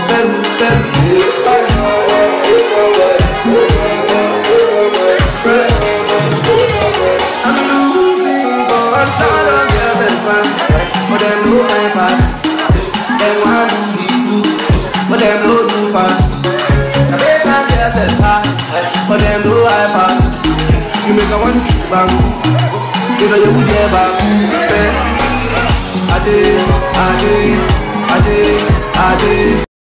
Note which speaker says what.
Speaker 1: But them know I pass. Them want to be good, but them know you pass. I bet I get them pass, but them know I pass. You make a one trip bang, you know you would never be. Ade, ade, ade, ade.